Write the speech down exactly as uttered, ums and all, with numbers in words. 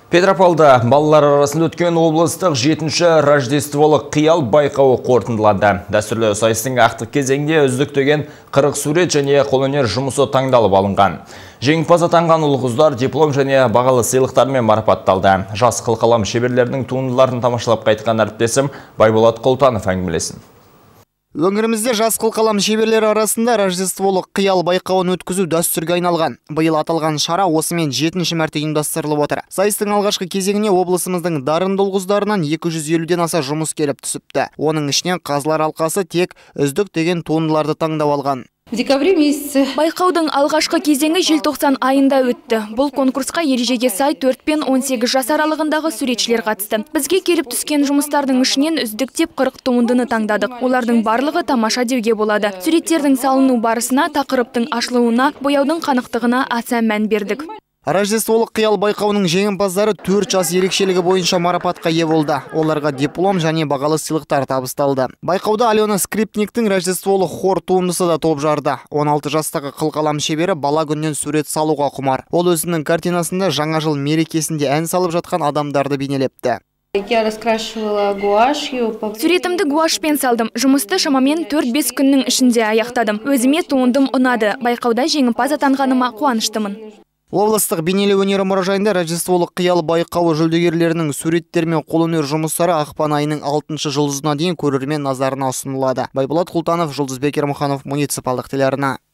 Петропавлда балалар арасында өткен облыстық жетінші рождестволық қиял байқауы қорытындыланды. Дәстүрлі сайыстың ақтық кезеңде үздіктеген қырық сурет және қолөнер жұмысы таңдалып алынған. Жеңімпаз атанған ұл-қыздар диплом және бағалы сыйлықтармен марапатталды. Жас қылқалам шеберлерінің туындыларын тамашалап қайтқан әріптесім Байболат Құлтанов әңгімелесін. Өңірімізде жас қылқалам шеберлері арасында рождестволық қиял байқауын өткізу дәстүрге айналған. Биыл аталған шара осымен жетінші мәрте ұйымдастырылып отыр. Сайыстың алғашқы кезеңіне облысымыздың дарынды ұл-қыздарынан екі жүз елуден аса жұмыс келіп түсіпті. Оның ішінен қазылар алқасы тек үздік деген туындыларды таңдап алған. В декабре месяце байқаудың алғашқы кезеңі желтоқсан айында өтті. Бұл конкурсқа ережеге сай төрт пен он сегіз жас аралығындағы суретшілер қатысты. Бізге келіп түскен жұмыстардың ішінен үздік деп қырық туындыны таңдадық. Олардың барлығы тамаша деуге болады. Суреттердің салыну барысына, тақырыптың ашылуына, бояудың қанықтығына аса мән бердік. Рождестволық қиял байқауының жеңімпаздары төрт жас ерекшелігі бойынша марапатқа ие болды. Оларға диплом және бағалы сыйлықтар табысталды. Байқауда Алена Скрипниктің рождестволық хор туындысы да топ жарды. он алты жастағы қылқалам шебері бала күннен сурет салуға құмар. Ол өзінің картинасында жаңа жыл мерекесінде ән салып жатқан адамдарды бейнелепті. Я раскрашивала гуашью. Суретімді гуашпен салдым. Жұмысты шамамен төрт-бес күннің ішінде аяқтадым. Өзіме туындым ұнады. Байқауда жеңімпаз атанғаныма қуаныштымын. Облыстық бейнелеу өнері мұражайында рождестволық қиял байқауы жүлдегерлерінің суреттер мен қолөнер жұмыстары ақпан айының алтыншы жұлдызына дейін көрермен назарына ұсынылады. Байболат Құлтанов, Жұлдызбек Ермұханов, муниципалдық телеарна.